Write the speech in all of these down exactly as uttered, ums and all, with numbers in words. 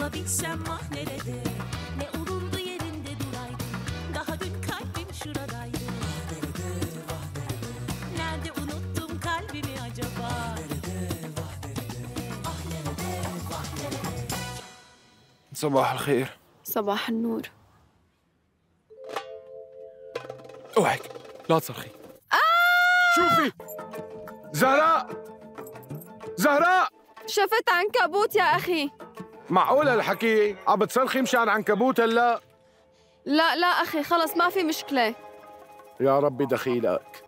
Bulabilsem ah nerede, ne olurdu yerinde duraydı. Daha dün kalbim şuradaydı. Ah nerede, vah nerede, nerede unuttum kalbimi acaba? Ah nerede, vah nerede, ah nerede, vah nerede. صباح الخير. صباح النور. اوعك لا تصرخي. شوفي زهراء، زهراء، شفت عنكبوت يا أخي. معقول هالحكي؟ عم بتصرخي مشان عنكبوت هلا؟ لا لا أخي خلص ما في مشكلة. يا ربي دخيلك.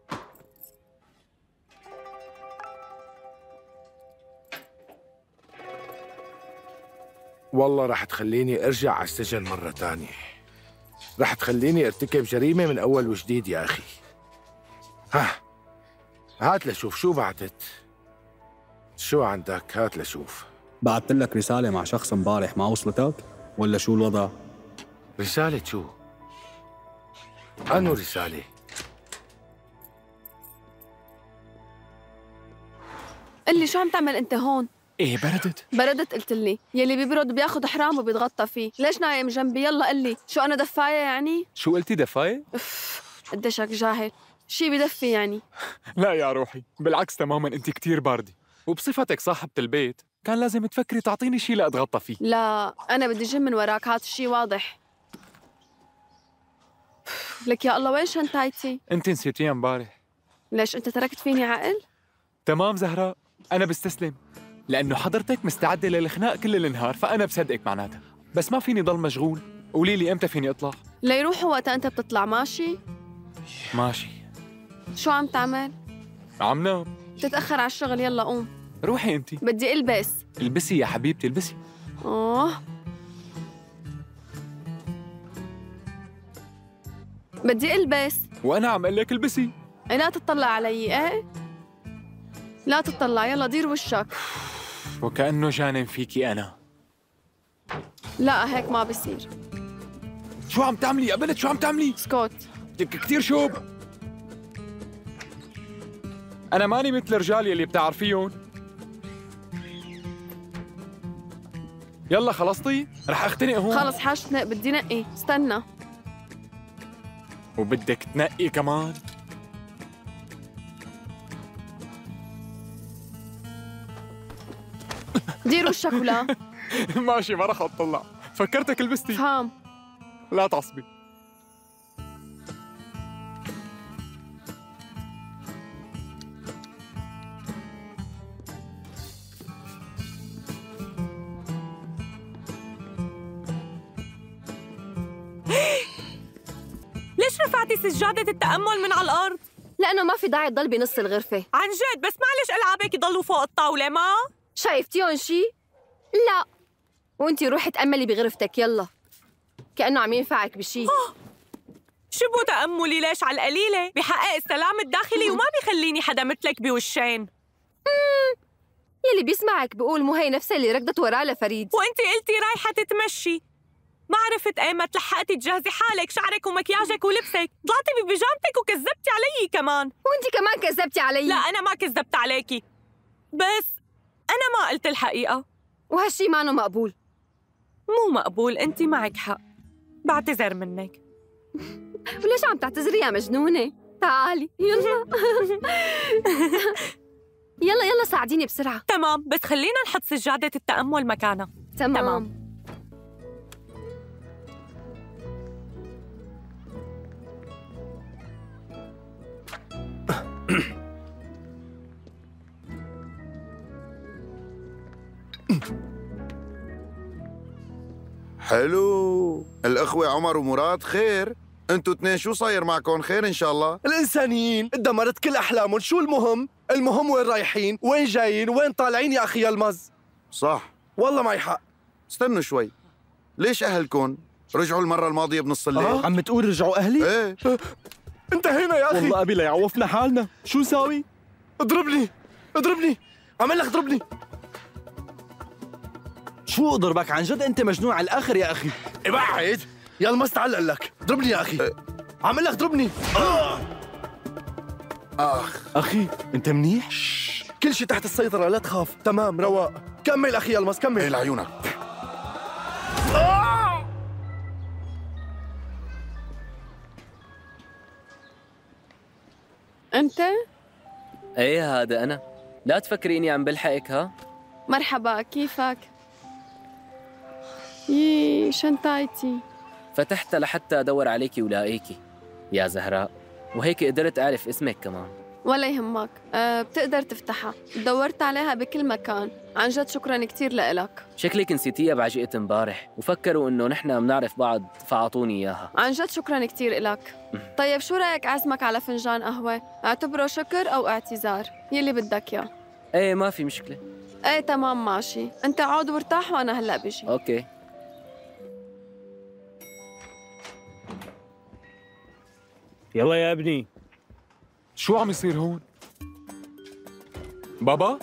والله رح تخليني ارجع على السجن مرة تانية. رح تخليني ارتكب جريمة من أول وجديد يا أخي. ها هات لشوف شو بعتت. شو عندك؟ هات لشوف. بعت لك رسالة مع شخص امبارح، ما وصلتك؟ ولا شو الوضع؟ رسالة شو؟ أنو رسالة؟ قل لي شو عم تعمل أنت هون؟ إيه بردت؟ بردت قلت لي، يلي بيبرد بياخد حرام وبيتغطى فيه، ليش نايم جنبي؟ يلا قل لي، شو أنا دفاية يعني؟ شو قلتي دفاية؟ اف قديشك جاهل، شي بدفي يعني؟ لا يا روحي، بالعكس تماما، انت كتير باردة، وبصفتك صاحبة البيت كان لازم تفكري تعطيني شي لأتغطى فيه. لا أنا بدي جم من وراك، هات الشي واضح. لك يا الله وين شنطايتي؟ انت نسيتيها امبارح. ليش أنت تركت فيني عقل؟ تمام زهراء، أنا بستسلم، لأنه حضرتك مستعدة للخناق كل النهار، فأنا بصدقك معناتها، بس ما فيني ضل مشغول. قولي لي إمتى فيني أطلع؟ ليروحوا وقت أنت بتطلع. ماشي؟ ماشي. شو عم تعمل؟ عم نام. بتتأخر على الشغل، يلا قوم. روحي انت. بدي ألبس. البسي يا حبيبتي البسي. أوه بدي ألبس. وأنا عم أقول لك البسي. إيه لا تطلع علي، إيه؟ لا تطلع، يلا دير وشك. وكأنه جانن فيكي أنا. لا هيك ما بصير. شو عم تعملي يا بنت؟ شو عم تعملي؟ اسكت. بدك كثير شوب. أنا ماني مثل الرجال يلي بتعرفيهم. يلا خلصتي؟ رح أختنق هون. خلص حاشتنق، بدي نقي، استنى. وبدك تنقي كمان؟ دير وشك ولا؟ ماشي ما رح أطلع، فكرتك لبستي. فهم. لا تعصبي. ليش رفعتي سجادة التأمل من على الأرض؟ لأنه ما في داعي تضل بنص الغرفة. عن جد، بس معلش ألعابك يضلوا فوق الطاولة ما؟ شايفتيهم شي؟ لا. وانتي روحي تأملي بغرفتك يلا. كأنه عم ينفعك بشي. شبو تأملي ليش على القليلة؟ بحقق السلام الداخلي وما بيخليني حدا مثلك بوشين. يلي بيسمعك بقول مو هي نفسها اللي ركضت وراه لفريد. وانتي قلتي رايحة تتمشي. ما عرفت ايمت لحقتي تجهزي حالك، شعرك ومكياجك ولبسك، طلعتي ببيجامتك وكذبتي علي كمان. وانتي كمان كذبتي علي. لا أنا ما كذبت عليكي، بس أنا ما قلت الحقيقة، وهالشي مانو مقبول. مو مقبول، انتي معك حق، بعتذر منك. وليش عم تعتذري يا مجنونة؟ تعالي يلا. يلا يلا ساعديني بسرعة. تمام، بس خلينا نحط سجادة التأمل مكانها. تمام, تمام. حلو. الأخوة عمر ومراد خير؟ انتوا اثنين شو صاير معكم؟ خير إن شاء الله؟ الإنسانيين دمرت كل أحلامهم، شو المهم؟ المهم وين رايحين؟ وين جايين؟ وين طالعين يا أخي يلمز؟ صح والله معي حق. استنوا شوي، ليش أهلكم رجعوا المرة الماضية بنص الليل؟ آه؟ عم تقول رجعوا أهلي؟ ايه. انتهينا يا أخي. والله أبي ليعوفنا حالنا، شو نساوي؟ اضربني اضربني، عمل لك اضربني. شو اضربك عن جد؟ انت مجنون على الاخر يا اخي. ابعد يلا ما استعلق لك، اضربني يا اخي. عمل لك اضربني. آه. اخ اخي انت منيح؟ كل شيء تحت السيطرة، لا تخاف. تمام رواق. كمل اخي يلمس كمل. ايه لعيونك. أنت؟ ايه هذا أنا. لا تفكريني عم بلحقك ها؟ مرحبا، كيفك؟ يي شنطايتي. فتحتها لحتى أدور عليكي ولاقيكي يا زهراء، وهيك قدرت أعرف اسمك كمان. ولا يهمك، أه بتقدر تفتحها. دورت عليها بكل مكان. عن جد شكراً كتير لإلك. شكلك نسيتيها بعجقة امبارح وفكروا إنه نحن بنعرف بعض فعطوني إياها. عن جد شكراً كتير إلك. طيب شو رأيك أعزمك على فنجان قهوة؟ اعتبره شكر أو اعتذار، يلي بدك إياه. ايه ما في مشكلة. ايه تمام ماشي، أنت عود وارتاح وأنا هلأ بجي. أوكي. يلا يا ابني. شو عم يصير هون؟ بابا؟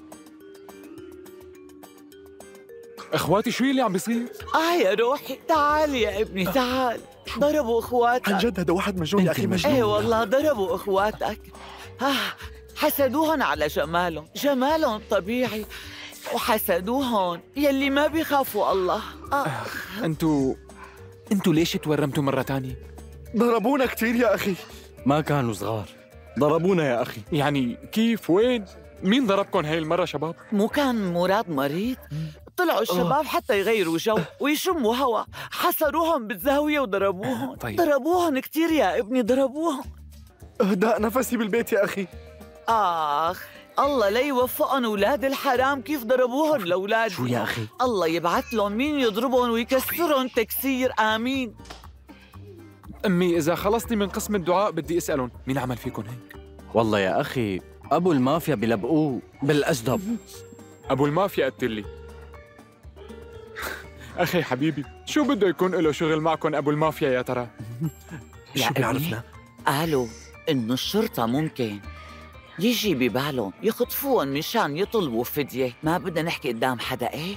اخواتي شو اللي عم بيصير؟ اه يا روحي، تعال يا ابني تعال. ضربوا اخواتك. عن جد هذا واحد مجنون يا اخي، مجنون. ايه والله ضربوا اخواتك. آه حسدوهن على جمالهم، جمالهم طبيعي، وحسدوهن يلي ما بيخافوا الله. آه. انتو انتو ليش تورمتوا مرة تانية؟ ضربونا كثير يا اخي. ما كانوا صغار، ضربونا يا اخي. يعني كيف؟ وين؟ مين ضربكم هاي المرة شباب؟ مو كان مراد مريض؟ طلعوا الشباب حتى يغيروا جو ويشموا هوا، حصروهم بالزاوية وضربوهم. طيب. ضربوهم كثير يا ابني، ضربوهم. اهداء نفسي بالبيت يا اخي. آخ الله لا يوفقهم أولاد الحرام، كيف ضربوهم الأولاد. شو يا أخي؟ الله يبعث لهم مين يضربهم ويكسرهم تكسير، آمين. أمي إذا خلصتي من قسم الدعاء بدي أسألهم مين عمل فيكم هيك؟ والله يا أخي أبو المافيا بلبقوه بالأجدب. أبو المافيا قتل لي. أخي حبيبي شو بده يكون له شغل معكم أبو المافيا يا ترى؟ شو بيعرفنا؟ قالوا إنه الشرطة ممكن يجي ببالهم يخطفوهم مشان يطلبوا فدية. ما بدنا نحكي قدام حدا. إيه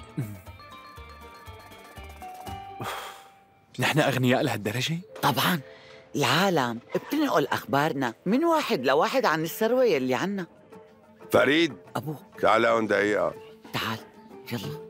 نحن أغنياء لهالدرجة؟ طبعاً، العالم بتنقل أخبارنا من واحد لواحد عن الثروة يلي عنا. فريد أبو تعال هون دقيقة. تعال يلا.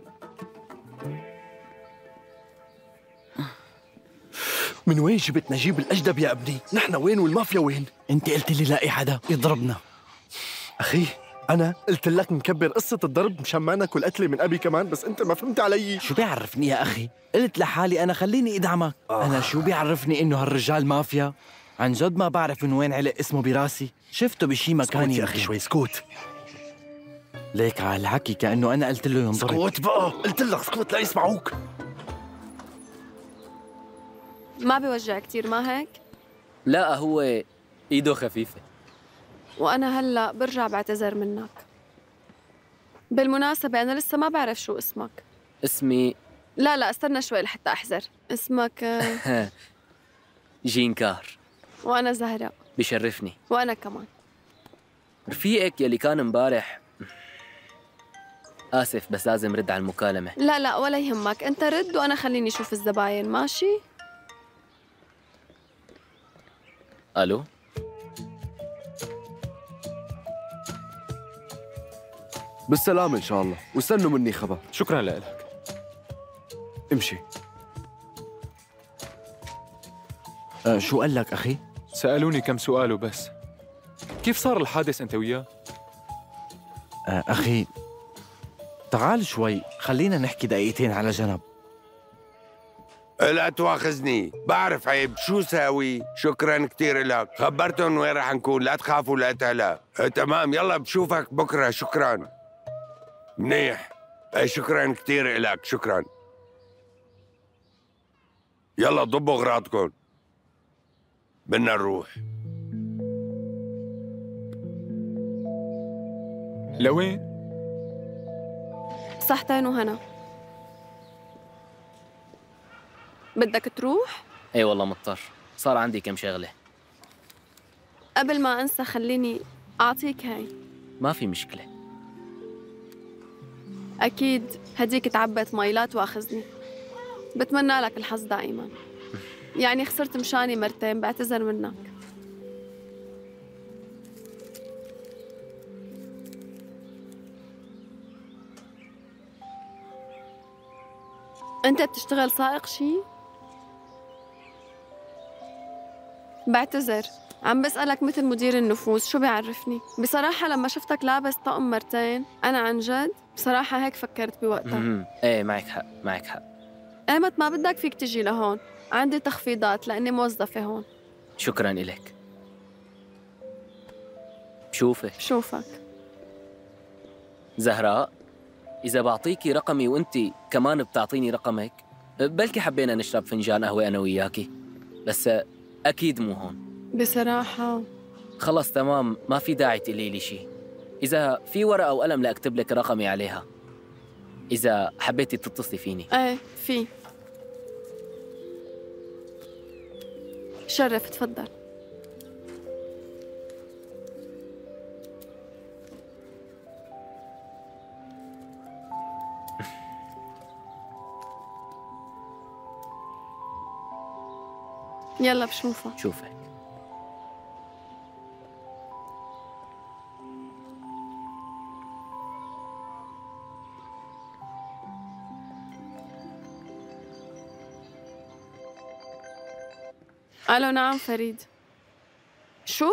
من وين جبت نجيب الأجدب يا ابني؟ نحن وين والمافيا وين؟ أنت قلت لي لاقي حدا يضربنا. أخي أنا قلت لك نكبر قصة الضرب مشان ما ناكل قتلة من أبي كمان، بس أنت ما فهمت علي. شو بيعرفني يا أخي؟ قلت لحالي أنا خليني أدعمك. آه. أنا شو بيعرفني إنه هالرجال مافيا؟ عن جد ما بعرف من وين علق اسمه براسي. شفته بشي مكان يا أخي شوي سكوت. ليك على الحكي كأنه أنا قلت له ينضرب. سكوت بقى، قلت لك سكوت لا يسمعوك. ما بيوجع كتير ما هيك؟ لا هو ايده خفيفة. وأنا هلأ برجع بعتذر منك. بالمناسبة أنا لسه ما بعرف شو اسمك. اسمي لا لا استنى شوي لحتى أحذر. اسمك جين كار. وأنا زهراء. بشرفني. وأنا كمان. رفيقك يلي كان امبارح. آسف بس لازم رد على المكالمة. لا لا ولا يهمك، أنت رد وأنا خليني أشوف الزباين. ماشي؟ ألو؟ بالسلامة إن شاء الله، واستنوا مني خبر. شكرا لك. امشي. أه شو قال لك أخي؟ سألوني كم سؤال وبس. كيف صار الحادث أنت وياه؟ أه أخي تعال شوي، خلينا نحكي دقيقتين على جنب. لا تواخذني، بعرف عيب. شو ساوي؟ شكرا كثير لك. خبرتهم وين رح نكون، لا تخافوا لا تقلق. اه تمام يلا بشوفك بكره. شكرا. منيح. اه شكرا كثير لك. شكرا. يلا ضبوا اغراضكم، بدنا نروح. لوين؟ صحتين وهنا. بدك تروح؟ اي والله مضطر، صار عندي كم شغلة. قبل ما أنسى خليني أعطيك هاي. ما في مشكلة. أكيد هديك تعبت مي، لا تواخذني. بتمنى لك الحظ دائما. يعني خسرت مشاني مرتين، بعتذر منك. أنت بتشتغل سائق شي؟ بعتذر عم بسألك مثل مدير النفوذ، شو بيعرفني؟ بصراحة لما شفتك لابس طقم مرتين أنا عن جد بصراحة هيك فكرت بوقتها. امم ايه معك حق معك حق. ايمت ما بدك فيك تجي لهون، عندي تخفيضات لأني موظفة هون. شكراً إلك. بشوفك بشوفك زهراء، إذا بعطيكي رقمي وأنتي كمان بتعطيني رقمك، بلكي حبينا نشرب فنجان قهوة أنا وياكي، بس أكيد مو هون. بصراحة خلص تمام، ما في داعي تقولي لي شيء. إذا في ورقة وقلم لأكتب لك رقمي عليها، إذا حبيتي تتصلي فيني. ايه في. شرف، تفضل. يلا بشوفك. شوفك. الو نعم فريد. شو؟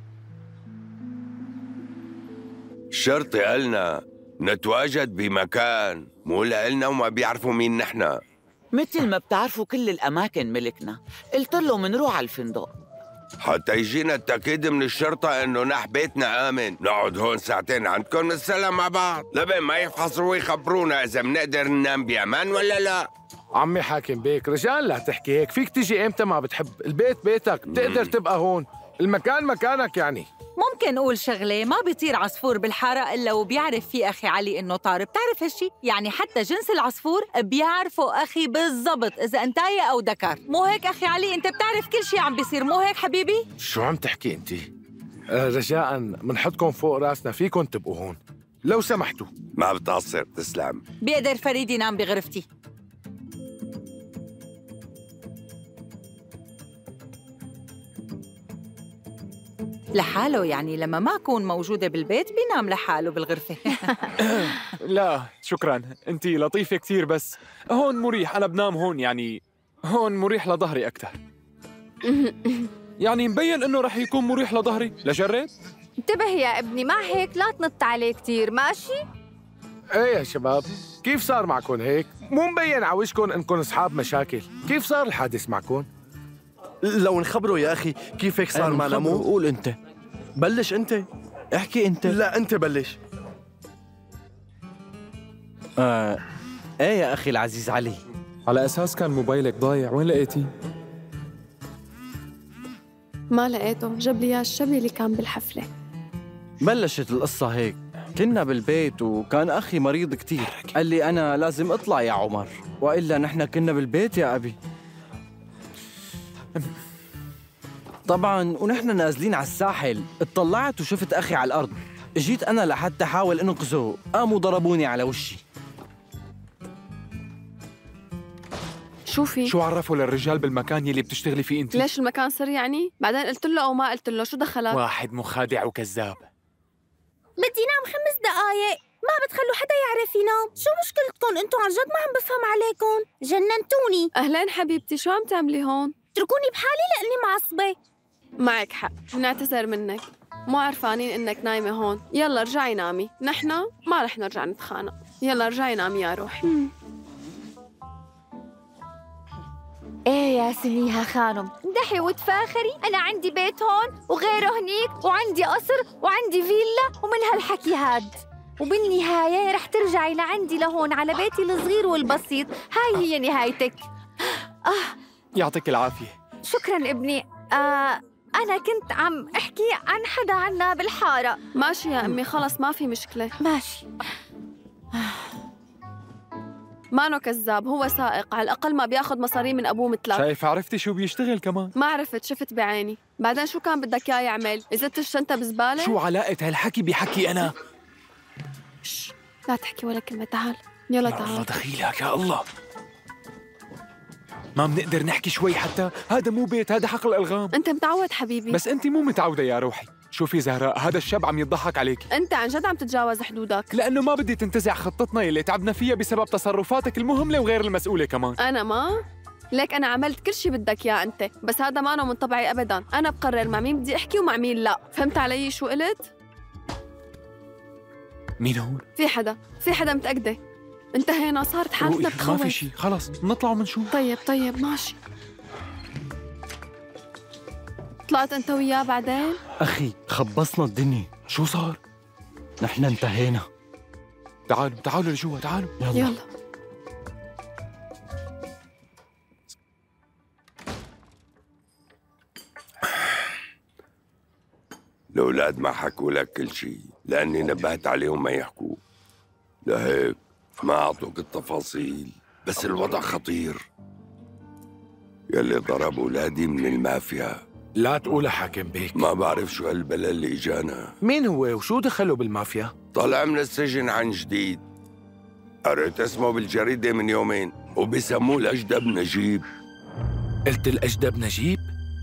الشرطي قالنا نتواجد بمكان مو لإلنا وما بيعرفوا مين نحن. مثل ما بتعرفوا كل الأماكن ملكنا، قلت له منروح على الفندق حتى يجينا التأكيد من الشرطة إنه نح بيتنا آمن، نقعد هون ساعتين عندكم نتسلى مع بعض، لبين ما يفحصوا ويخبرونا إذا بنقدر ننام بأمان ولا لا. عمي حاكم بيك، رجال لا تحكي هيك، فيك تيجي إمتى ما بتحب، البيت بيتك، بتقدر تبقى هون، المكان مكانك يعني. ممكن أقول شغلة، ما بيطير عصفور بالحارة إلا وبيعرف فيه أخي علي إنه طار، بتعرف هالشي؟ يعني حتى جنس العصفور بيعرفوا أخي بالضبط إذا أنتاية أو دكار، مو هيك أخي علي؟ أنت بتعرف كل شي عم بيصير، مو هيك حبيبي؟ شو عم تحكي أنت؟ أه رجاءً منحطكم فوق راسنا، فيكم تبقوا هون لو سمحتوا. ما بتقصر، تسلم. بيقدر فريد ينام بغرفتي. لحاله يعني، لما ما أكون موجودة بالبيت بينام لحاله بالغرفة. لا شكراً، أنت لطيفة كتير، بس هون مريح، أنا بنام هون، يعني هون مريح لظهري أكثر. يعني مبين إنه رح يكون مريح لظهري، لجرب؟ انتبه يا ابني، مع هيك لا تنط عليه كتير، ماشي؟ ايه يا شباب، كيف صار معكم هيك؟ مو مبين على وجهكم انكم اصحاب مشاكل، كيف صار الحادث معكم؟ لو نخبره يا اخي كيف هيك صار معنا. مو قول انت، بلش انت، احكي انت. لا انت بلش. آه ايه يا اخي العزيز علي، على اساس كان موبايلك ضايع، وين لقيتيه؟ ما لقيته، جاب لي اياه الشبي اللي كان بالحفلة. بلشت القصة هيك، كنا بالبيت وكان أخي مريض كتير، قال لي أنا لازم أطلع يا عمر، وإلا نحن كنا بالبيت يا أبي. طبعاً ونحن نازلين على الساحل اطلعت وشفت أخي على الأرض، جيت أنا لحتى حاول أنقذه، قاموا ضربوني على وشي. شو في؟ شو عرفوا للرجال بالمكان يلي بتشتغلي فيه انت؟ ليش المكان سر يعني؟ بعدين قلت له او ما قلت له، شو دخلك؟ واحد مخادع وكذاب. بدي نام خمس دقايق، ما بتخلوا حدا يعرف ينام، شو مشكلتكم؟ انتوا عن جد ما عم بفهم عليكم، جننتوني. اهلين حبيبتي، شو عم تعملي هون؟ اتركوني بحالي لاني معصبة. معك حق، بنعتذر منك، مو عرفانين انك نايمة هون، يلا رجعي نامي، نحن ما رح نرجع نتخانق، يلا رجعي نامي يا روحي. ايه يا سميها خانم، امدحي وتفاخري، انا عندي بيت هون وغيره هنيك، وعندي قصر وعندي فيلا ومن هالحكي هاد، وبالنهاية رح ترجعي لعندي لهون على بيتي الصغير والبسيط، هاي هي نهايتك. آه يعطيك العافية. شكراً ابني. آه أنا كنت عم أحكي عن حدا عنا بالحارة. ماشي يا أمي، خلص ما في مشكلة. ماشي. مانو كذاب، هو سائق، على الأقل ما بياخد مصاري من أبوه مثلك. شايف عرفتي شو بيشتغل كمان؟ ما عرفت، شفت بعيني. بعدين شو كان بدك إياه يعمل؟ إزت الشنطة بزبالة؟ شو علاقة هالحكي بحكي أنا؟ شش، لا تحكي ولا كلمة، تعال يلا يا تعال. الله دخيلك يا الله، ما بنقدر نحكي شوي حتى؟ هذا مو بيت، هذا حقل ألغام. أنت متعود حبيبي. بس أنت مو متعودة يا روحي. شوفي زهراء، هذا الشاب عم يضحك عليك. أنت عن جد عم تتجاوز حدودك. لأنه ما بدي تنتزع خطتنا اللي تعبنا فيها بسبب تصرفاتك المهملة وغير المسؤولة كمان. أنا ما؟ ليك أنا عملت كل شي بدك إياه أنت، بس هذا ما أنا من طبعي أبداً. أنا بقرر مع مين بدي أحكي ومع مين لا. فهمت علي شو قلت؟ مين هون؟ في حدا في حدا متأكدة. انتهينا، صارت حالتنا بتخوف. ما في شيء، خلص نطلع ونشوف. طيب طيب ماشي. طلعت أنت وياه بعدين؟ أخي خبصنا الدنيا. شو صار؟ نحن انتهينا. تعالوا تعالوا لجوا، تعالوا يلا, يلا. الأولاد ما حكوا لك كل شيء لأني نبهت عليهم ما يحكوا، لهيك ما أعطوك التفاصيل، بس الوضع خطير. يلي ضرب أولادي من المافيا. لا تقولها حاكم بيك. ما بعرف شو هالبلا اللي إجانا. مين هو وشو دخله بالمافيا؟ طلع من السجن عن جديد، قريت اسمه بالجريدة من يومين وبيسموه الأجدب نجيب. قلت الأجدب نجيب؟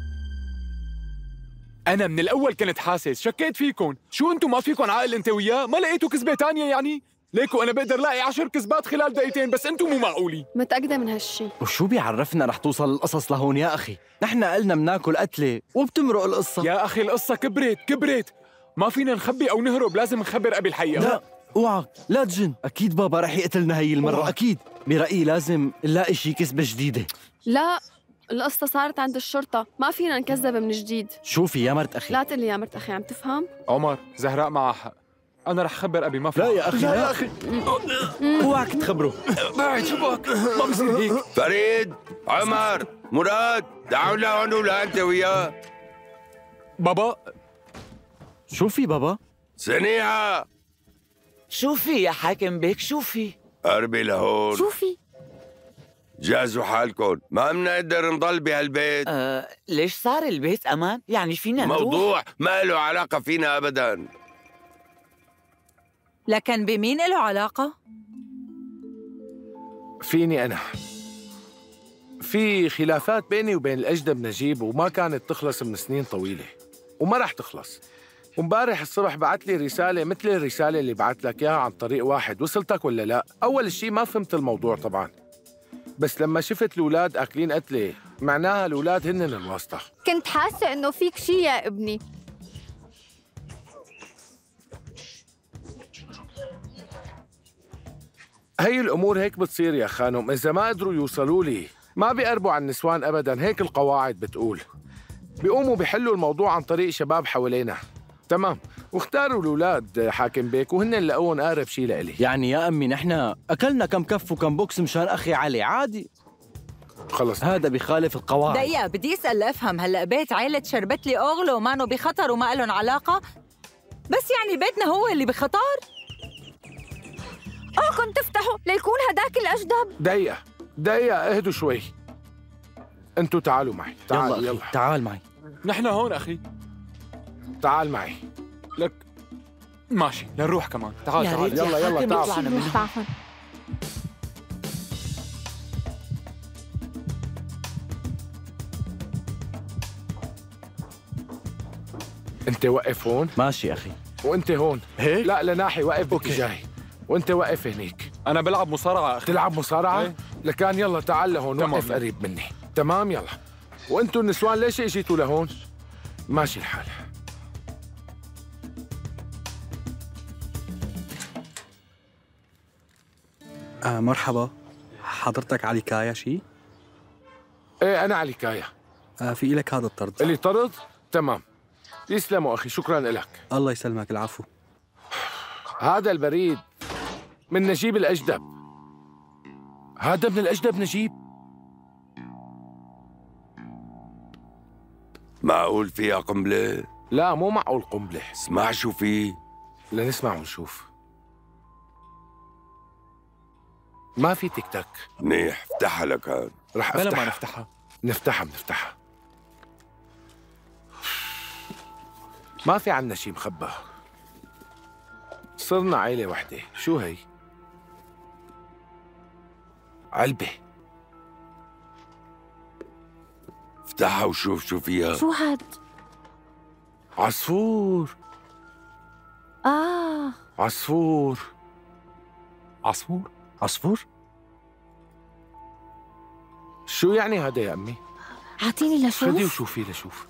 أنا من الأول كنت حاسس، شكيت فيكم. شو أنتم ما فيكم عقل أنت وياه؟ ما لقيتوا كذبة تانية يعني؟ ليكو أنا بقدر لاقي عشر كذبات خلال دقيقتين، بس أنتم مو معقولي. متأكدة من هالشي. وشو بيعرفنا رح توصل القصص لهون يا أخي؟ نحن قلنا بناكل قتلة وبتمرق القصة. يا أخي القصة كبرت كبرت، ما فينا نخبي أو نهرب، لازم نخبر أبي الحقيقة. لا اوعى، لا تجن، أكيد بابا رح يقتلنا هي المرة. أوعى. أكيد برأيي لازم نلاقي شي كذبة جديدة. لا، القصة صارت عند الشرطة، ما فينا نكذب من جديد. شوفي يا مرت أخي. لا تقلي يا مرت أخي، عم تفهم؟ عمر، زهراء معها حق، أنا رح خبر أبي. ما في. لا يا أخي، لا يا أخي اوعك تخبره. بعد شبك، ما بصير هيك. فريد، عمر، مراد، تعالوا لهون ولا أنت وياه. بابا. شو في بابا؟ سنيعة. شو في يا حاكم بيك؟ شو في؟ قربي لهون. شو في؟ جهزوا حالكم، ما بنقدر نضل بهالبيت. أه، ليش صار البيت أمان؟ يعني فينا نروح؟ موضوع ما له علاقة فينا أبداً. لكن بمين له علاقة؟ فيني أنا. في خلافات بيني وبين الأجدب نجيب وما كانت تخلص من سنين طويلة وما رح تخلص. ومبارح الصبح بعت لي رسالة مثل الرسالة اللي بعت لك إياها عن طريق واحد. وصلتك ولا لا؟ أول شيء ما فهمت الموضوع طبعاً، بس لما شفت الأولاد أكلين قتلة معناها الأولاد هن الواسطة. كنت حاسة إنه فيك شي يا ابني. هي الأمور هيك بتصير يا خانم، إذا ما قدروا يوصلوا لي ما بيقربوا على النسوان أبداً. هيك القواعد بتقول. بيقوموا بيحلوا الموضوع عن طريق شباب حوالينا. تمام، واختاروا الأولاد حاكم بيك وهن اللي لقوهم أقرب شيء لإلي. يعني يا أمي نحن أكلنا كم كف وكم بوكس مشان أخي علي، عادي. خلص هذا بخالف القواعد. دقيقة، بدي أسأل لأفهم. هلأ بيت عيلة شربتلي أغلو ومانو بخطر وما لهم علاقة، بس يعني بيتنا هو اللي بخطر؟ اه كنت تفتحوا ليكون هداك الأجدب. دقيقة دقيقة، اهدوا شوي. انتوا تعالوا معي. تعالوا يلا, يلا. يلا. تعال معي. نحن هون أخي. تعال معي. لك ماشي، لنروح كمان. تعال يا تعال. ريت يا يلا يلا حاكم تعال. يطلعنا من هون. انت وقف هون. ماشي أخي. وانت هون. هيك؟ لا لناحي، وقف باتجاهي. وانت وقف هنيك. أنا بلعب مصارعة أخي. تلعب مصارعة؟ ايه؟ لكان يلا تعال لهون. تمام. وقف قريب مني. تمام يلا. وانتوا النسوان ليش اجيتوا لهون؟ ماشي الحال. آه مرحبا، حضرتك علي كايا شي؟ ايه انا علي كايا. آه في إلك هذا الطرد. اللي طرد؟ تمام. يسلموا اخي، شكرا لك. الله يسلمك، العفو. هذا البريد من نجيب الأجدب. هذا من الأجدب نجيب. معقول فيها قنبلة؟ لا مو معقول قنبلة. اسمع شو في. لنسمع ونشوف. ما في تيك تاك. منيح، افتحها لك هاد. رح بلا افتحها. ما نفتحها. نفتحها بنفتحها. ما في عنا شي مخبى. صرنا عيلة وحدة. شو هي؟ علبة. افتحها وشوف شو فيها. شو هاد؟ عصفور. آه عصفور. عصفور؟ عصفور؟ شو يعني هذا يا أمي؟ عطيني لشوف. خدي وشوفي لشوف.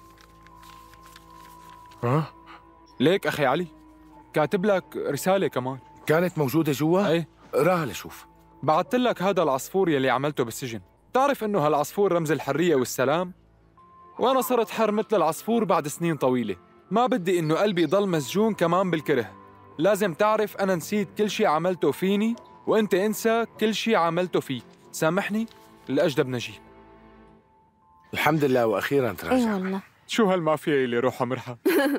ها؟ ليك أخي علي، كاتب لك رسالة كمان. كانت موجودة جوا؟ ايه، اقراها لشوف. بعثت لك هذا العصفور يلي عملته بالسجن. تعرف إنه هالعصفور رمز الحرية والسلام؟ وأنا صرت حر مثل العصفور بعد سنين طويلة. ما بدي إنه قلبي يضل مسجون كمان بالكره. لازم تعرف أنا نسيت كل شي عملته فيني، وأنت انسى كل شي عملته فيك. سامحني. الأجدب نجيب. الحمد لله وأخيراً تراجع. اي والله. شو هالمافيا اللي روحها مرحة؟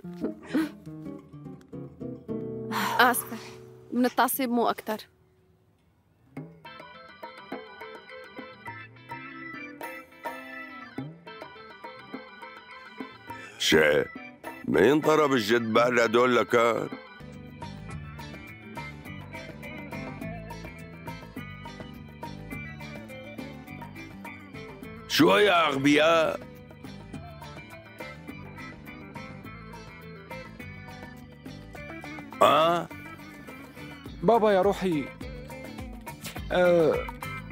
آسفة، من التعصيب مو أكتر. شيء مين ضرب الجد بعد هدول لكان؟ شو يا أغبياء؟ آه؟ بابا يا روحي، أه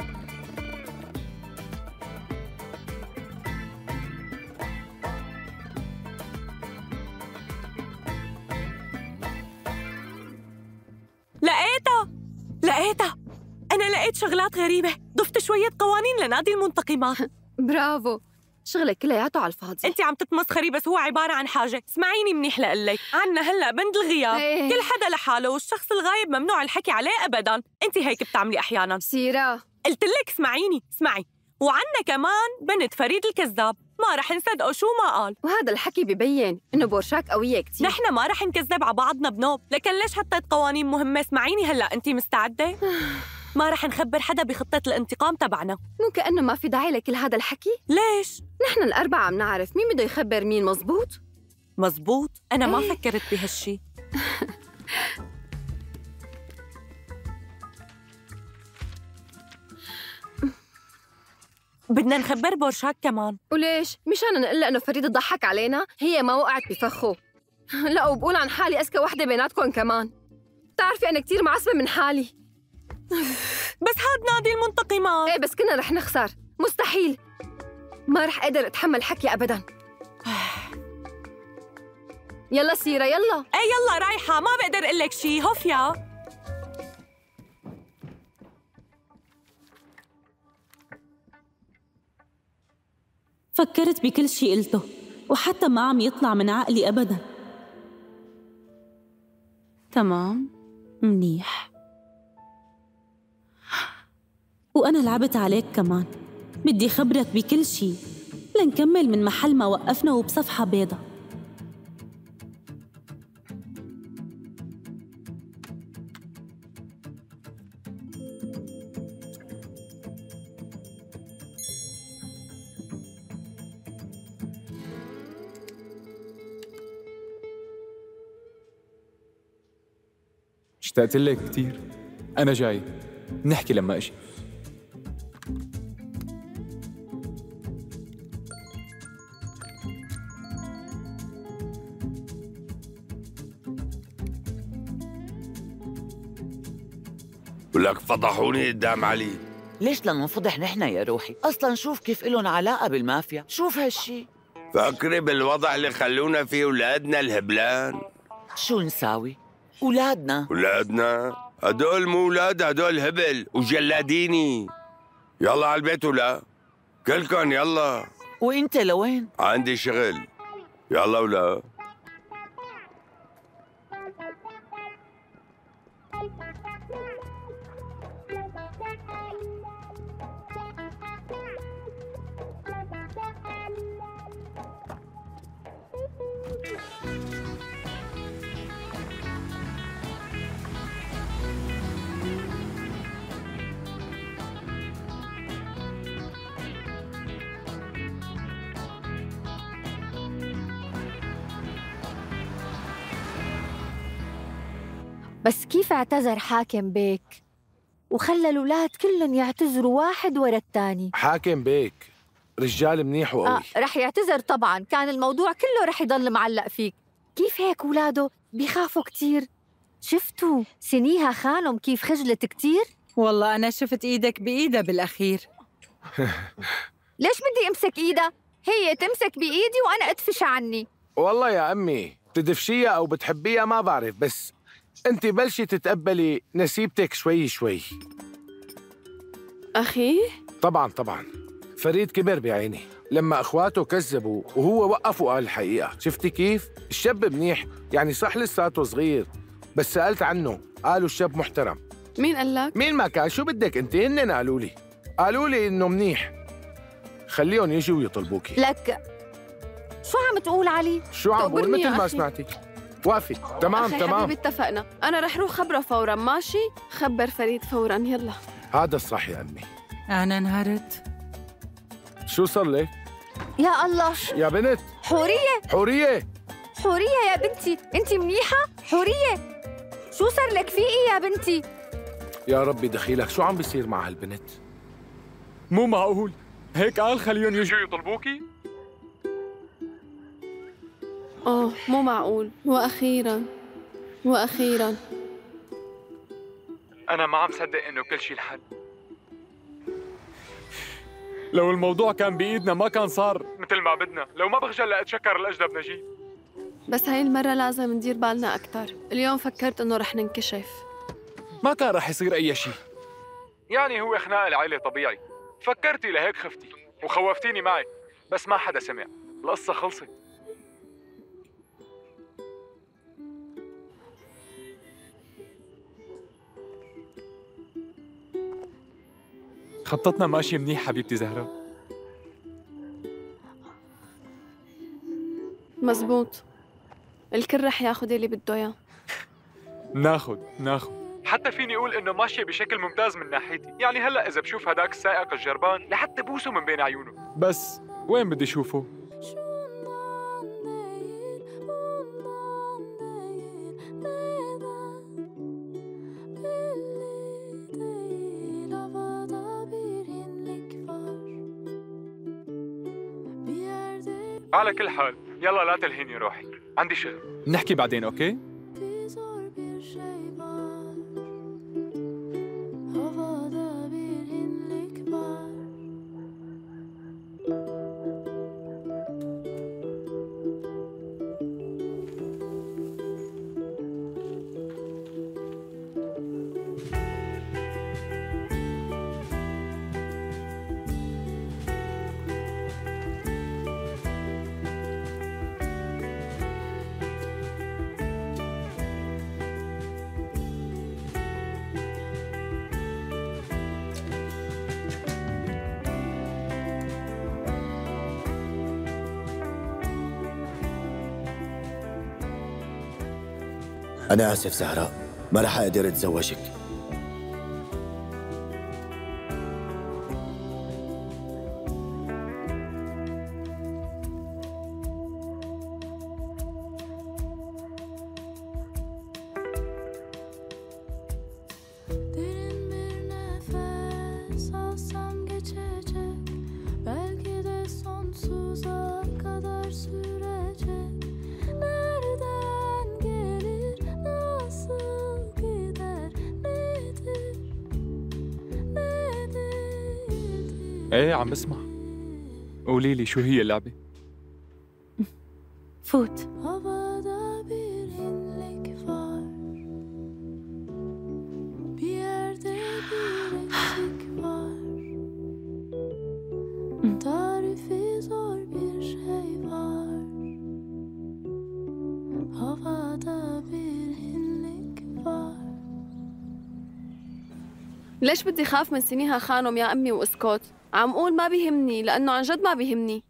لقيتها لقيتها أنا لقيت شغلات غريبة. ضفت شوية قوانين لنادي المنتقمات. برافو، شغلك كلياته على الفاضي. انت عم تتمسخري، بس هو عبارة عن حاجة. اسمعيني منيح لقلك، عنا هلا بند الغياب. ايه. كل حدا لحاله، والشخص الغايب ممنوع الحكي عليه أبداً. انت هيك بتعملي أحياناً. سيرة، قلت لك اسمعيني اسمعي. وعنا كمان بنت فريد الكذاب، ما رح نصدقه شو ما قال. وهذا الحكي ببين إنه بورشاك قوية كتير. نحن ما رح نكذب على بعضنا بنوب، لكن ليش حطيت قوانين مهمة؟ اسمعيني هلا، انت مستعدة؟ ما رح نخبر حدا بخطة الانتقام تبعنا. مو كأنه ما في داعي لكل هذا الحكي؟ ليش؟ نحن الأربعة عم نعرف مين بده يخبر مين. مزبوط؟ مزبوط؟ أنا ما ايه. فكرت بهالشي. بدنا نخبر بورشاك كمان. وليش؟ مشان نقول إنه فريد ضحك علينا؟ هي ما وقعت بفخه. لا، وبقول عن حالي أذكى وحدة بيناتكم كمان. بتعرفي أنا كتير معصبة من حالي. بس هاد نادي المنتقمات. ايه، بس كنا رح نخسر. مستحيل. ما رح أقدر أتحمل حكي أبداً. يلا سيرة يلا. ايه يلا رايحة، ما بقدر أقول لك شي. هوفيا. فكرت بكل شي قلته، وحتى ما عم يطلع من عقلي أبداً. تمام، منيح. وأنا لعبت عليك كمان. بدي خبرك بكل شي لنكمل من محل ما وقفنا وبصفحة بيضة. اشتقت لك كتير. أنا جاي، نحكي لما أجي. ولك فضحوني قدام علي. ليش بدنا ننفضح نحن يا روحي؟ أصلاً شوف كيف إلهم علاقة بالمافيا. شوف هالشي. فكري بالوضع اللي خلونا فيه ولادنا الهبلان. شو نساوي؟ أولادنا. ولادنا؟ هدول مو ولاد، هدول هبل وجلاديني. يلا على البيت ولا؟ كلكن يلا. وإنت لوين؟ عندي شغل. يلا ولا؟ بس كيف اعتذر حاكم بيك وخلى الأولاد كلهم يعتذروا واحد ورا الثاني؟ حاكم بيك رجال منيح وقوي. آه رح يعتذر طبعاً، كان الموضوع كله رح يضل معلق فيك. كيف هيك أولاده بيخافوا كتير؟ شفتوا سنيها خانم كيف خجلت كتير؟ والله أنا شفت إيدك بإيدها بالأخير. ليش بدي امسك ايدها؟ هي تمسك بايدي وانا ادفش عني. والله يا امي بتدفشيها او بتحبيها ما بعرف، بس انت بلشي تتقبلي نسيبتك شوي شوي. اخي؟ طبعا طبعا، فريد كبر بعيني لما اخواته كذبوا وهو وقف وقال الحقيقه. شفتي كيف؟ الشاب منيح، يعني صح لساته صغير بس سالت عنه قالوا الشاب محترم. مين قال لك؟ مين ما كان، شو بدك انت؟ هن قالوا لي قالوا لي انه منيح. خليهم يجوا ويطلبوكي. لك شو عم تقول علي؟ شو عم بقول؟ مثل ما سمعتي. وافي. تمام أخي تمام حبيبي اتفقنا، انا رح روح خبره فورا. ماشي؟ خبر فريد فورا يلا. هذا الصح يا امي. انا انهرت. شو صار لك؟ يا الله يا بنت. حورية حورية حورية يا بنتي، انت منيحة؟ حورية شو صار لك؟ في ايه يا بنتي؟ يا ربي دخيلك، شو عم بيصير مع هالبنت؟ مو معقول، هيك قال خليهم يجوا يطلبوكي؟ اه مو معقول. واخيرا واخيرا أنا ما عم صدق إنه كل شيء الحل. لو الموضوع كان بإيدنا ما كان صار مثل ما بدنا. لو ما بخجل لأتشكر الأجدب نجيب. بس هاي المرة لازم ندير بالنا أكتر. اليوم فكرت إنه رح ننكشف. ما كان رح يصير أي شيء، يعني هو خناق العيلة طبيعي. فكرتي لهيك خفتي وخوفتيني معي، بس ما حدا سمع. القصة خلصت. خطتنا ماشية منيح حبيبتي زهرة. مزبوط، الكل رح ياخد اللي بده اياه. ناخد ناخد حتى فيني اقول انه ماشية بشكل ممتاز من ناحيتي. يعني هلا اذا بشوف هداك السائق الجربان لحتى بوسه من بين عيونه. بس وين بدي اشوفه؟ على كل حال يلا لا تلهيني روحي، عندي شغل. نحكي بعدين اوكي؟ أنا آسف زهراء، ما رح أقدر أتزوجك. ايه عم بسمع. قولي لي شو هي اللعبة؟ فوت. ليش بدي خاف من سنيها خانم يا أمي واسكت؟ عم قول ما بيهمني لأنه عن جد ما بيهمني.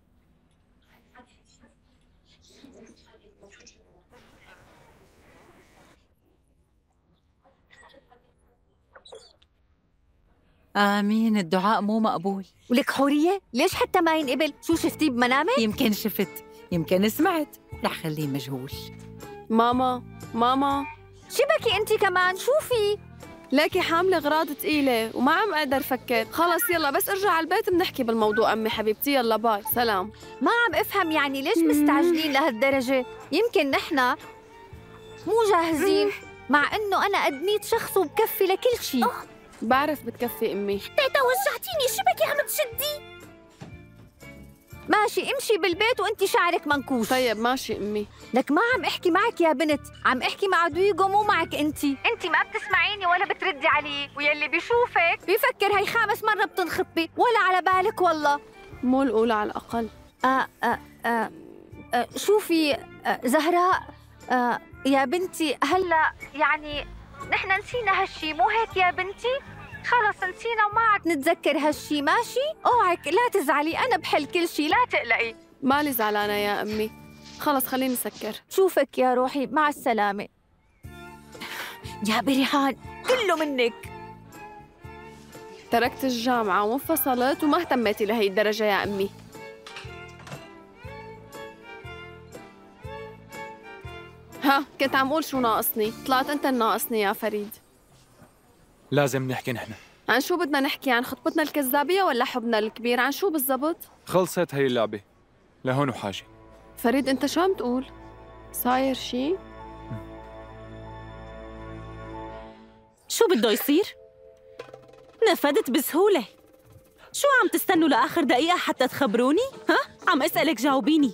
آمين. الدعاء مو مقبول. ولك حورية ليش حتى ما ينقبل؟ شو شفتيه بمنامك؟ يمكن شفت، يمكن سمعت، رح خليه مجهول. ماما ماما شبكي أنت كمان، شو في؟ ليكي حاملة أغراض تقيلة وما عم أقدر أفكر. خلص يلا بس أرجع على البيت بنحكي بالموضوع. أمي حبيبتي يلا باي سلام. ما عم أفهم يعني ليش مستعجلين لهالدرجة؟ يمكن نحنا مو جاهزين، مع إنه أنا قد مية شخص وبكفي لكل شيء. بعرف بتكفي أمي. تيتا وجعتيني، شو بكي عم تشدي؟ ماشي امشي بالبيت وانت شعرك منكوش. طيب ماشي أمي. لك ما عم احكي معك يا بنت، عم احكي مع دويغو مو معك انت. انت ما بتسمعيني ولا بتردي علي، ويلي بيشوفك بيفكر هي خامس مرة بتنخطبي، ولا على بالك والله. مو الأولى على الأقل. آه آه آه آه شوفي آه زهراء، آه يا بنتي هلا يعني نحن نسينا هالشي، مو هيك يا بنتي؟ خلص نسينا وما عاد نتذكر هالشي، ماشي؟ اوعك لا تزعلي، أنا بحل كل شي، لا تقلقي. مالي زعلانة يا أمي، خلص خليني سكر. شوفك يا روحي، مع السلامة. يا بريحان كله منك. تركت الجامعة وانفصلت وما اهتميتي لهي الدرجة يا أمي. ها كنت عم قول شو ناقصني، طلعت أنت الناقصني يا فريد. لازم نحكي نحن. عن شو بدنا نحكي؟ عن خطبتنا الكذابية ولا حبنا الكبير؟ عن شو بالضبط؟ خلصت هي اللعبة، لهون وحاجة. فريد أنت شو عم تقول؟ صاير شي؟ شو بده يصير؟ نفدت بسهولة. شو عم تستنوا لآخر دقيقة حتى تخبروني؟ ها؟ عم أسألك جاوبيني.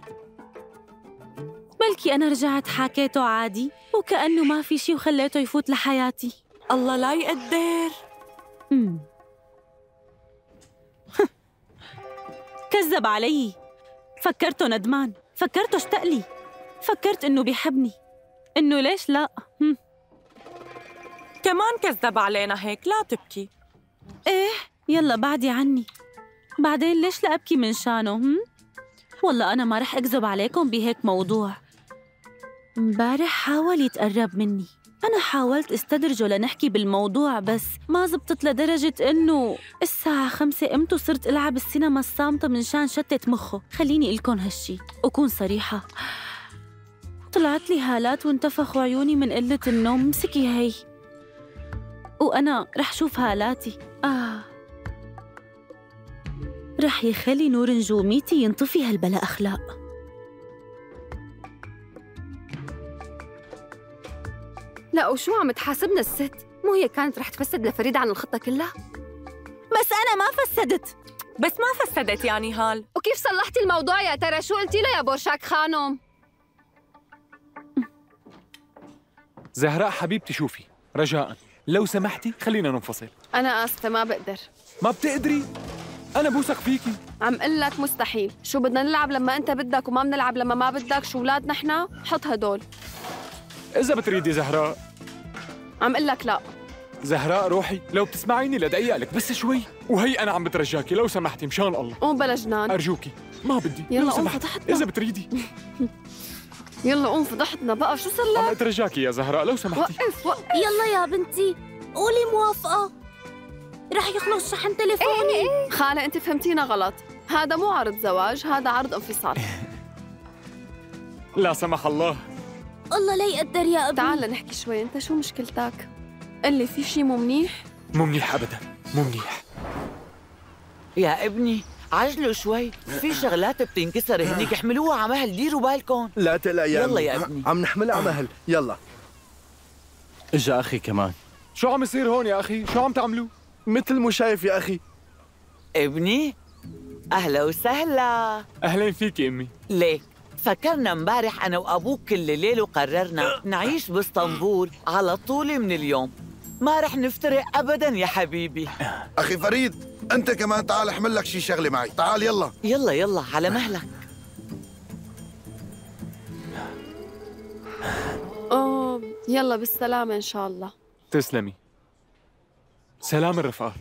بلكي أنا رجعت حكيته عادي وكأنه ما في شي وخليته يفوت لحياتي. الله لا يقدر. امم كذب علي. فكرته ندمان، فكرته اشتاق لي، فكرت إنه بيحبني، إنه ليش لا. هم. كمان كذب علينا هيك، لا تبكي. إيه يلا بعدي عني. بعدين ليش لا أبكي من شانه؟ هم؟ والله أنا ما رح أكذب عليكم بهيك موضوع. امبارح حاول يتقرب مني، أنا حاولت استدرجه لنحكي بالموضوع بس ما زبطت لدرجة إنه الساعة خمسة قمت وصرت ألعب السينما الصامتة من شان شتت مخه. خليني إلكن هالشي وكون صريحة، طلعت لي هالات وانتفخوا عيوني من قلة النوم. مسكي هي وأنا رح شوف هالاتي. آه رح يخلي نور نجوميتي ينطفي هالبلا أخلاق. لا وشو عم تحاسبنا الست؟ مو هي كانت رح تفسد لفريد عن الخطة كلها؟ بس أنا ما فسدت. بس ما فسدت يا نهال. وكيف صلحتي الموضوع يا ترى؟ شو قلتي له يا بورشاك خانم؟ زهراء حبيبتي شوفي، رجاء لو سمحتي خلينا ننفصل. أنا آسفة ما بقدر. ما بتقدري؟ أنا بوثق فيكي. عم قل لك مستحيل. شو بدنا نلعب لما أنت بدك وما بنلعب لما ما بدك؟ شو ولاد نحنا؟ حط هدول. إذا بتريدي زهراء. عم قل لك لا. زهراء روحي، لو بتسمعيني لدقيقة لك بس شوي، وهي أنا عم بترجاكي لو سمحتي مشان الله. قوم بلا جنان. أرجوكي ما بدي. يلا لو قوم سمحتي فضحتنا. إذا بتريدي. يلا قوم فضحتنا بقى، شو صار لك؟ عم أترجاكي يا زهراء لو سمحتي. وقف وقف. يلا يا بنتي قولي موافقة، رح يخلص شحن تليفوني. إيه إيه. خالة أنت فهمتينا غلط، هذا مو عرض زواج، هذا عرض انفصال. لا سمح الله. الله لا يقدر يا ابني. تعال نحكي شوي، أنت شو مشكلتك؟ قل لي في شي مو منيح؟ مو منيح أبداً، مو منيح. يا ابني عجلوا شوي، في شغلات بتنكسر هنيك، احملوها على مهل، ديروا بالكم. لا تقلق يا يلا أمي. يا ابني عم نحملها على مهل، يلا. اجا أخي كمان. شو عم يصير هون يا أخي؟ شو عم تعملوا؟ مثل مو شايف يا أخي. ابني أهلا وسهلا. أهلين فيك يا أمي. ليك فكرنا امبارح أنا وأبوك كل ليل وقررنا نعيش باسطنبول على طول من اليوم، ما رح نفترق أبداً يا حبيبي. أخي فريد أنت كمان تعال أحمل لك شي شغلة معي، تعال يلا. يلا يلا على مهلك. أوه يلا بالسلامة إن شاء الله. تسلمي. سلام الرفقات.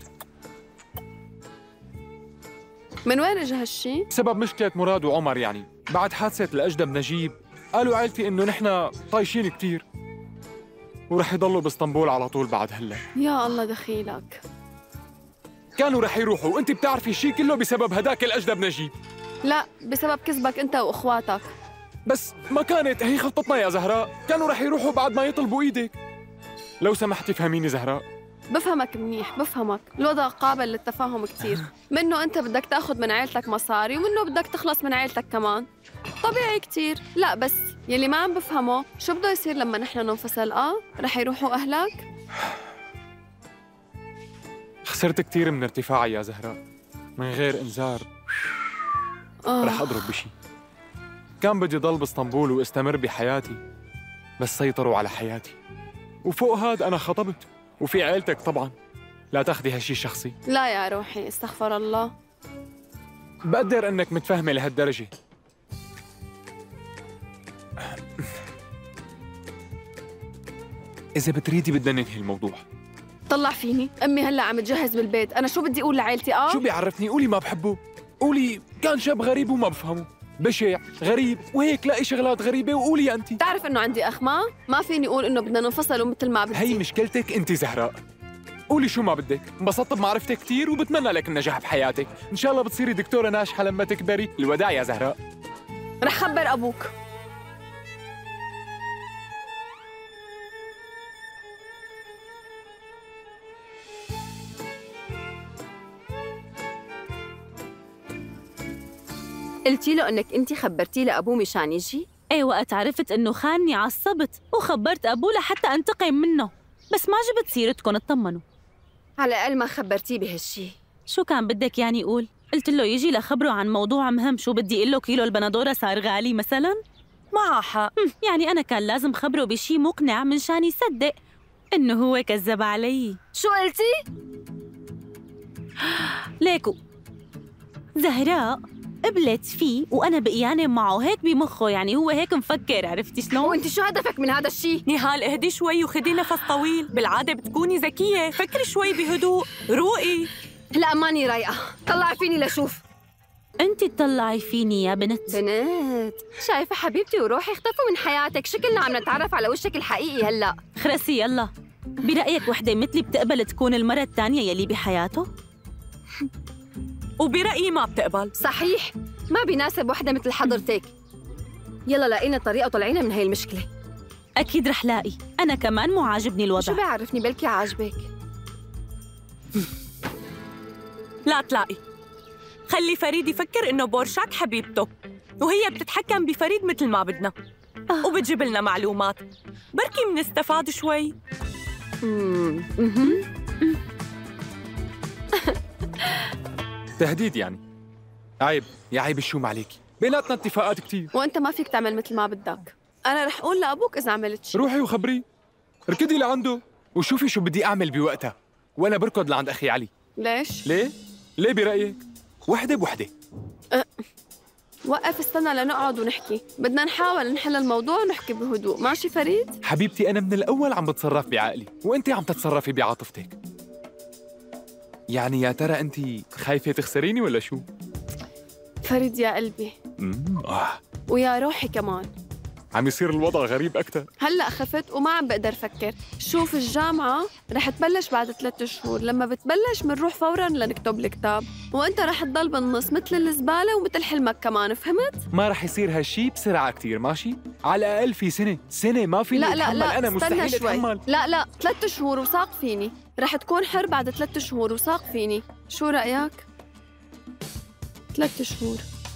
من وين اجى هالشي؟ بسبب مشكلة مراد وعمر، يعني بعد حادثة الأجدب نجيب قالوا عيلتي إنه نحن طايشين كتير ورح يضلوا باسطنبول على طول بعد هلا. يا الله دخيلك. كانوا رح يروحوا وأنت بتعرفي الشي كله بسبب هداك الأجدب نجيب. لا بسبب كذبك أنت وأخواتك. بس ما كانت هي خطتنا يا زهراء، كانوا رح يروحوا بعد ما يطلبوا إيدك. لو سمحتي فهميني زهراء. بفهمك منيح، بفهمك. الوضع قابل للتفاهم كتير. منه أنت بدك تاخد من عيلتك مصاري ومنه بدك تخلص من عيلتك كمان. طبيعي كتير. لا بس يلي ما عم بفهمه شو بده يصير لما نحن ننفصل؟ آه رح يروحوا أهلك؟ خسرت كثير من ارتفاعي يا زهراء. من غير انذار رح اضرب بشي. كان بدي ضل باسطنبول واستمر بحياتي، بس سيطروا على حياتي. وفوق هاد انا خطبت وفي عيلتك طبعا. لا تاخدي هالشي شخصي. لا يا روحي، استغفر الله. بقدر انك متفهمه لهالدرجه. اذا بتريدي بدنا ننهي الموضوع. طلع فيني، امي هلا عم تجهز بالبيت، انا شو بدي اقول لعائلتي؟ اه شو بيعرفني؟ قولي ما بحبه، قولي كان شاب غريب وما بفهمه، بشع غريب وهيك لاقي شغلات غريبه، وقولي انت. بتعرف انه عندي اخ؟ ما ما فيني اقول انه بدنا ننفصل ومثل ما بدي. هي مشكلتك انت زهراء. قولي شو ما بدك. انبسطت بمعرفتك كثير وبتمنى لك النجاح بحياتك. ان شاء الله بتصيري دكتوره ناجحه لما تكبري. الوداع يا زهراء. رح خبر ابوك. قلتي له انك انت خبرتي لابوه مشان يجي؟ ايه، وقت عرفت انه خانني عصبت وخبرت ابوه لحتى انتقم منه، بس ما جبت سيرتكم اطمنوا. على الاقل ما خبرتيه بهالشي. شو كان بدك يعني يقول؟ قلت له يجي لخبره عن موضوع مهم. شو بدي اقول له كيلو البندوره صار غالي مثلا؟ معه حق. يعني انا كان لازم خبره بشي مقنع منشان يصدق انه هو كذب علي. شو قلتي؟ ليكو زهراء قبلت فيه وانا بقيانه معه، هيك بمخه، يعني هو هيك مفكر. عرفتي شلون؟ وانت شو هدفك من هذا الشيء؟ نهال اهدي شوي وخدي نفس طويل، بالعاده بتكوني ذكيه، فكري شوي بهدوء، روقي. لا ماني رايقه، طلعي فيني لشوف. انت تطلعي فيني يا بنت. بنت شايفه حبيبتي وروحي اختفوا من حياتك، شكلنا عم نتعرف على وشك الحقيقي هلا. خرسي يلا، برايك وحده مثلي بتقبل تكون المرة الثانيه يلي بحياته؟ وبرأيي ما بتقبل. صحيح، ما بيناسب وحدة مثل حضرتك. يلا لاقينا طريقة وطلعينا من هاي المشكلة. أكيد رح لاقي، أنا كمان مو عاجبني الوضع. شو بيعرفني بلكي عاجبك؟ لا تلاقي. خلي فريد يفكر إنه بورشاك حبيبته، وهي بتتحكم بفريد مثل ما بدنا، آه. وبتجيب لنا معلومات، بركي منستفاد شوي. امم تهديد يعني. عيب يا عيب الشوم عليكي، بيناتنا اتفاقات كتير. وانت ما فيك تعمل مثل ما بدك. انا رح اقول لابوك اذا عملت شيء. روحي وخبريه، ركضي لعنده وشوفي شو بدي اعمل بوقتها، وانا بركض لعند اخي علي. ليش؟ ليه؟ ليه برايك؟ وحده بوحده. أه. وقف استنى لنقعد ونحكي، بدنا نحاول نحل الموضوع ونحكي بهدوء، ماشي فريد؟ حبيبتي انا من الاول عم بتصرف بعقلي وانت عم تتصرفي بعاطفتك. يعني يا ترى انت خايفه تخسريني ولا شو؟ فريد يا قلبي. امم اه ويا روحي كمان. عم يصير الوضع غريب اكثر. هلا خفت وما عم بقدر افكر. شوف الجامعه رح تبلش بعد ثلاثة شهور، لما بتبلش بنروح فورا لنكتب الكتاب، وانت رح تضل بالنص مثل الزباله ومثل حلمك كمان، فهمت؟ ما رح يصير هالشي بسرعه كثير، ماشي؟ على الاقل في سنه، سنه ما فيني لا لا اتحمل. لا انا مستحيل شوي. اتحمل. لا لا ثلاث شهور وساق فيني، رح تكون حر بعد ثلاث شهور وساق فيني، شو رايك؟ ثلاث شهور.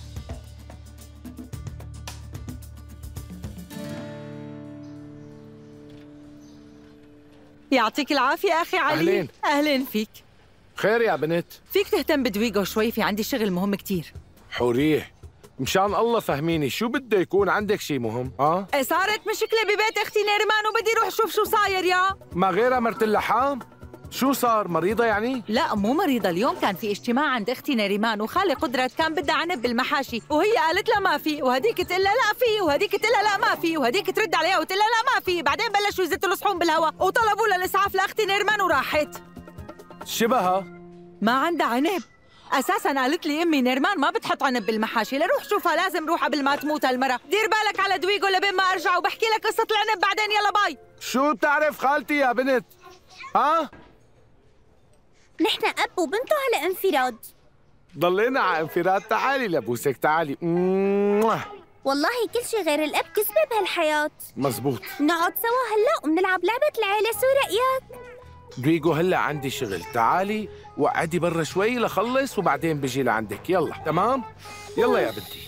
يعطيك العافية أخي علي. أهلين. أهلين فيك. خير يا بنت؟ فيك تهتم بدويجو شوي، في عندي شغل مهم كتير. حوريه، مشان الله فهميني شو بده يكون عندك شيء مهم؟ اه صارت مشكلة ببيت أختي نيرمان وبدي روح شوف شو صاير. يا ما غيرها مرت اللحام؟ شو صار؟ مريضة يعني؟ لا مو مريضة، اليوم كان في اجتماع عند اختي نيرمان وخالي قدرت كان بدها عنب بالمحاشي، وهي قالت لها ما في، وهديك تقول لها لا في، وهديك تقول لها لا ما في، وهديك ترد عليها وتقول لها لا ما في، بعدين بلشوا يزتوا الصحون بالهواء وطلبوا لها الاسعاف لاختي نيرمان وراحت. شبهها؟ ما عندها عنب. اساسا قالت لي امي نيرمان ما بتحط عنب بالمحاشي، لروح شوفها لازم روح قبل ما تموت هالمرة. دير بالك على دويجو لبين ما ارجع وبحكي لك قصة العنب بعدين. يلا باي. شو بتعرف خالتي يا بنت؟ ها؟ نحن أب وبنته على انفراد. ضلينا على انفراد. تعالي لبوسك، تعالي. والله كل شيء غير الأب كذبة بهالحياة. مزبوط. نقعد سوا هلا وبنلعب لعبة العيلة، شو رأيك؟ دويجو هلا عندي شغل، تعالي وقعدي برا شوي لخلص وبعدين بجي لعندك. يلا تمام؟ يلا يا بنتي.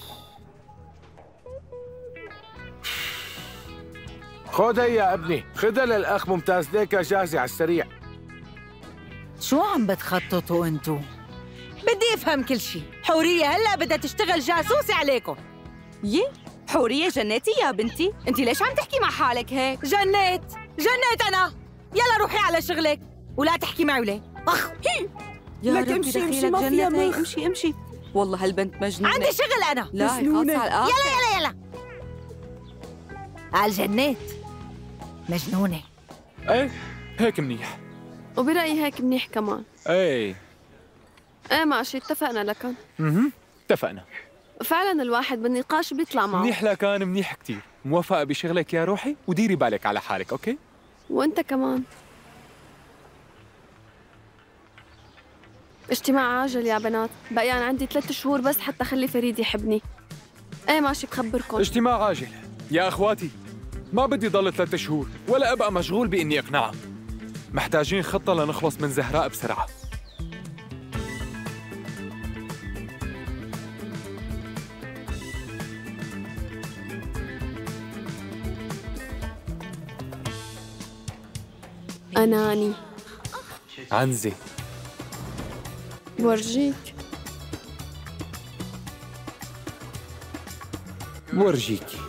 خذها يا ابني، خذها للأخ ممتاز، ليكا جاهزة على السريع. شو عم بتخططوا انتو؟ بدي افهم كل شيء. حورية هلا بدها تشتغل جاسوسة عليكم. يي حورية جنيتي يا بنتي، انت ليش عم تحكي مع حالك هيك؟ جنيت جنيت انا. يلا روحي على شغلك ولا تحكي معي وليه. اخ يا لك ربي امشي امشي دخيلك ما فيها جنة هي، مخ. امشي امشي. والله هالبنت مجنونة. عندي شغل انا. لا هي مجنونة. خاصة على الآخر. يلا يلا يلا. قال جنيت مجنونة. ايه هيك منيح. وبرأيي هيك منيح كمان. ايه ايه ماشي اتفقنا لكن. اها اتفقنا. فعلا الواحد بالنقاش بيطلع معه. منيح لكان منيح كتير. موافقة بشغلك يا روحي وديري بالك على حالك اوكي؟ وانت كمان. اجتماع عاجل يا بنات، بقيان عندي ثلاث شهور بس حتى خلي فريد يحبني. ايه ماشي بخبركم. اجتماع عاجل يا اخواتي. ما بدي ضل ثلاث شهور ولا ابقى مشغول باني اقنعها. محتاجين خطة لنخلص من زهراء بسرعة. أناني. عنزة. بورجيك. بورجيكي.